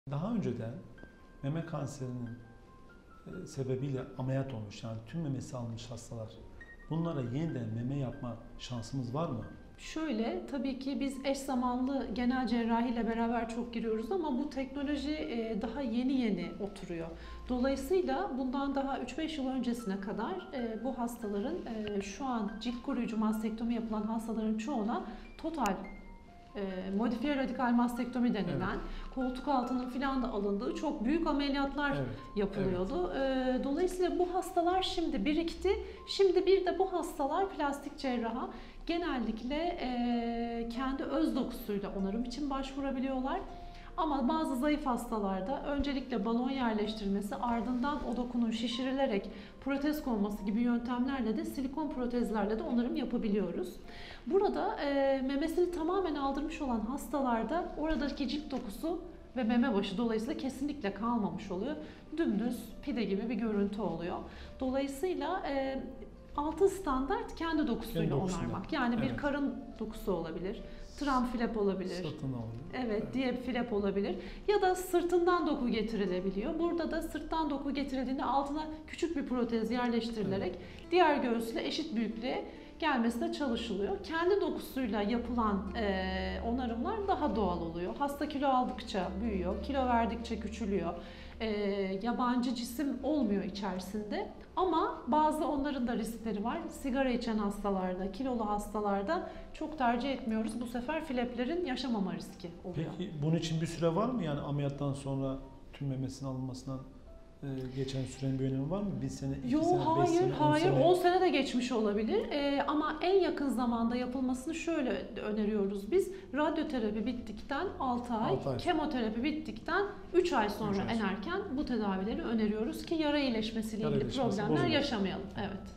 Daha önceden meme kanserinin sebebiyle ameliyat olmuş, yani tüm memesi almış hastalar. Bunlara yeniden meme yapma şansımız var mı? Şöyle, tabii ki biz eş zamanlı genel cerrahiyle beraber çok giriyoruz ama bu teknoloji daha yeni oturuyor. Dolayısıyla bundan daha 3-5 yıl öncesine kadar bu hastaların şu an cilt koruyucu mastektomi yapılan hastaların çoğuna total modifiye radikal mastektomi denilen koltuk altının filan da alındığı çok büyük ameliyatlar yapılıyordu. Dolayısıyla bu hastalar şimdi birikti. Şimdi bir de bu hastalar plastik cerraha genellikle kendi öz dokusuyla onarım için başvurabiliyorlar. Ama bazı zayıf hastalarda öncelikle balon yerleştirilmesi, ardından o dokunun şişirilerek protez konması gibi yöntemlerle de silikon protezlerle de onarım yapabiliyoruz. Burada memesini tamamen aldırmış olan hastalarda oradaki cilt dokusu ve meme başı dolayısıyla kesinlikle kalmamış oluyor. Dümdüz pide gibi bir görüntü oluyor. Dolayısıyla altın standart kendi dokusuyla onarmak. Yani bir karın dokusu olabilir, tram olabilir. Sırtında olabilir. Evet, diyafilep olabilir. Ya da sırtından doku getirilebiliyor. Burada da sırttan doku getirildiğinde altına küçük bir protez yerleştirilerek diğer göğüsle eşit büyüklüğe gelmesine çalışılıyor. Kendi dokusuyla yapılan onarımlar daha doğal oluyor. Hasta kilo aldıkça büyüyor, kilo verdikçe küçülüyor. Yabancı cisim olmuyor içerisinde. Ama bazı onların da riskleri var. Sigara içen hastalarda, kilolu hastalarda çok tercih etmiyoruz. Bu sefer fleplerin yaşamama riski oluyor. Peki bunun için bir süre var mı? Yani ameliyattan sonra tüm memesinin alınmasından geçen sürenin bir önemi var mı? 1 sene, 2 Yok, sene, 5 hayır, sene, 10 sene? 10 sene de geçmiş olabilir. Ama en yakın zamanda yapılmasını şöyle öneriyoruz biz. Radyoterapi bittikten 6 ay, 6 ay. kemoterapi bittikten 3 ay sonra 3 ay sonra. en erken bu tedavileri öneriyoruz ki yara iyileşmesiyle Yara ilgili iyileşmesi problemler bozulmasın. yaşamayalım. Evet.